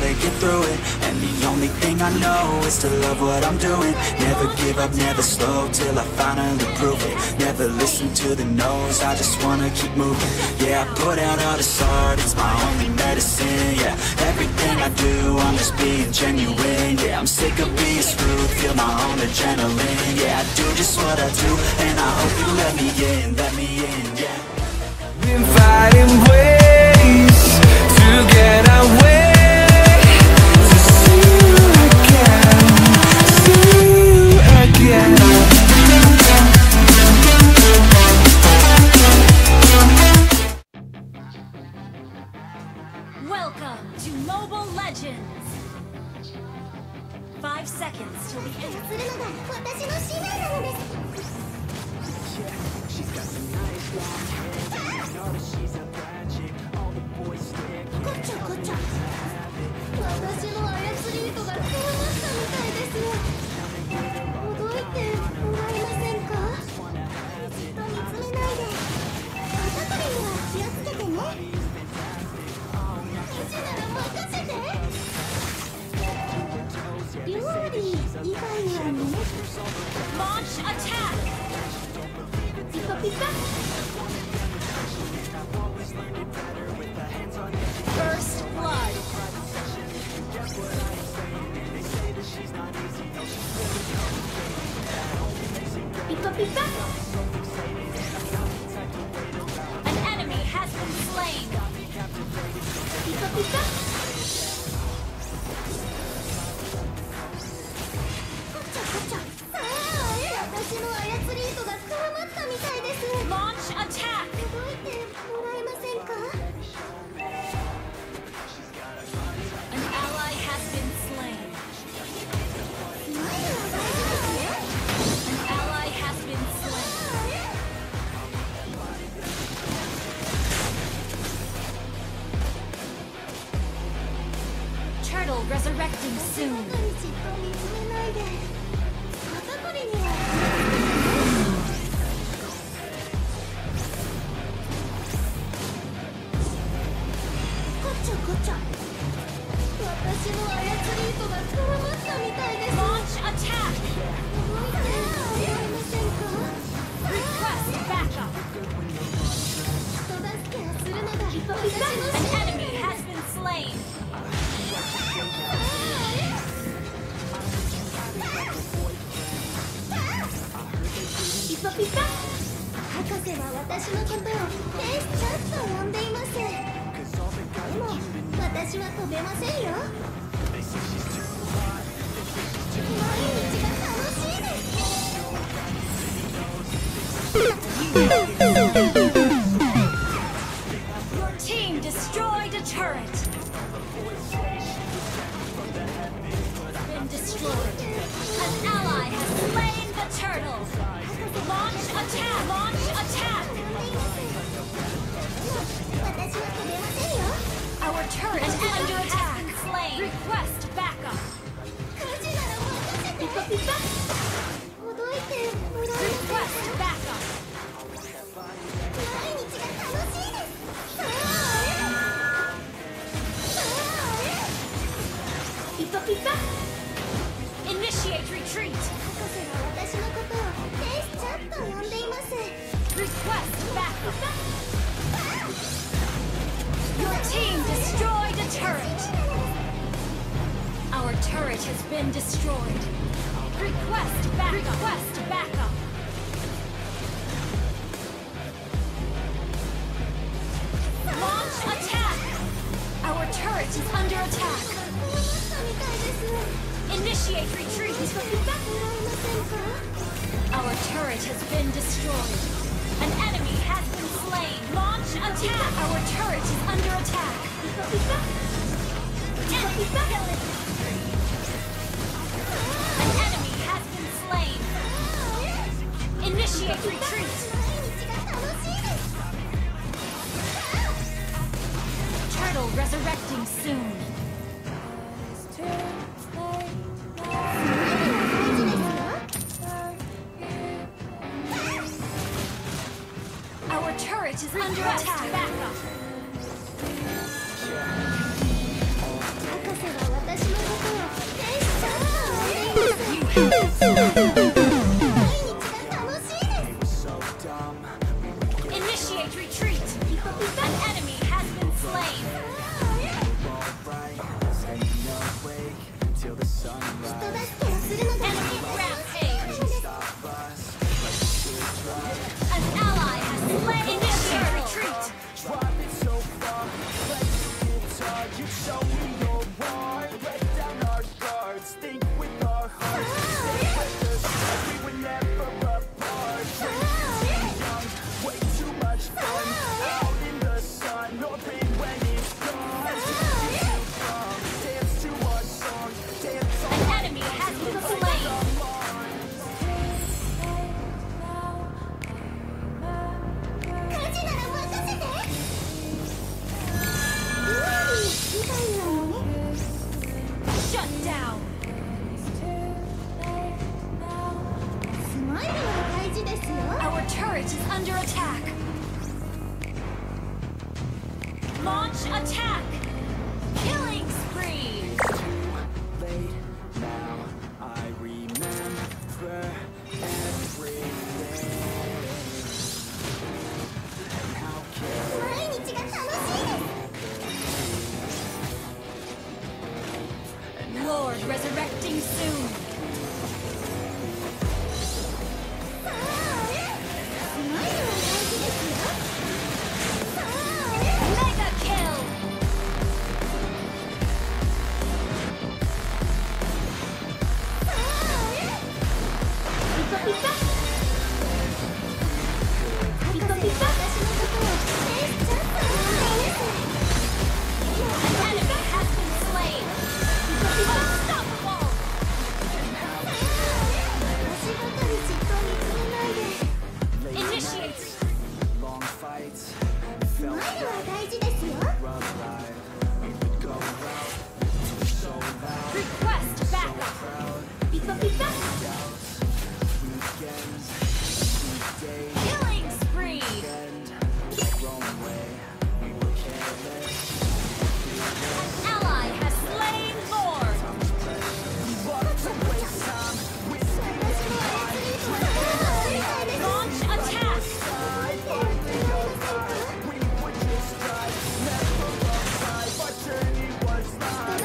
to get through it. And the only thing I know is to love what I'm doing. Never give up, never slow, till I finally prove it. Never listen to the no's, I just wanna keep moving. Yeah, I put out all this art, it's my only medicine. Yeah, everything I do, I'm just being genuine. Yeah, I'm sick of being screwed, feel my own adrenaline. Yeah, I do just what I do, and I hope you let me in, yeah. Been fighting ways to get away, to see you again, see you again. Welcome to Mobile Legends! 5 seconds till the end. She's got some nice long hair. You know that she's a bad chick. All the boys stare. Launch attack! First blood! An enemy has been slain! Launch attack! An ally has been slain. An ally has been slain. Turtle resurrecting soon. Launch attack! Request backup! An enemy has been slain! Your team destroyed a turret! Been destroyed. An ally has slain the turtle! Launch attack! Launch attack! Our turret is under attack! Slain! Request backup! Request backup! Initiate retreat! Request backup! Your team destroyed a turret! Our turret has been destroyed. Request backup! Request backup! Launch attack! Our turret is under attack. Initiate retreat! Our turret has been destroyed. An enemy has been slain. Launch attack! Our turret is under attack. An enemy has been slain. Initiate retreat! Turtle resurrecting soon. Our turret is under attack. Backup. Initiate retreat! An enemy has been slain! Till the sunrise. Enemy rampage! An ally has slain! Initiate retreat! Drop it so far, let's guitar. You show me your war. Let down our guards, think with our hearts. Stay with us, we were never apart. Drinking too young, way too much fun. Out in the sun, no pain when it's gone. Dance to our song, dance on An enemy has been slain! Shut down! Our turret is under attack! Launch attack! Killing spree! late now. I remember everything. And how Lord resurrecting soon! Mega kill! An enemy has been slain! Unstoppable! Initiate! long fights felt rough ride. We would go out so loud, Request backup! proud. Weekends, weekdays, Killing spree! and wrong way. We were careless. An ally has slain Lord! Love to waste time with Launch attack! we would just drive, never alive. Our journey was life.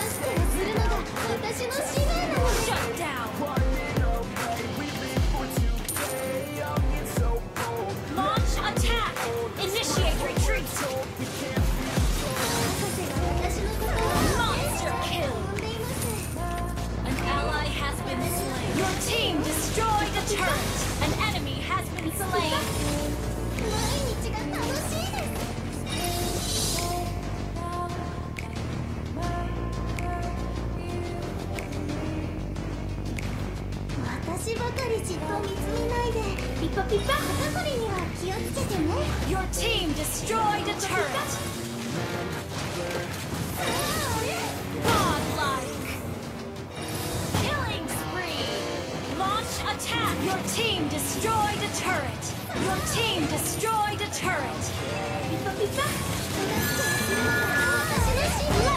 Shut down! Running away, we live for today. Young and so bold. Launch attack! Initiate retreat! We can't be Monster kill! An ally has been slain! Your team destroyed a turret! An enemy has been slain! Your team destroyed a turret! Godlike! Killing spree! Launch attack! Your team destroyed a turret! Your team destroyed a turret!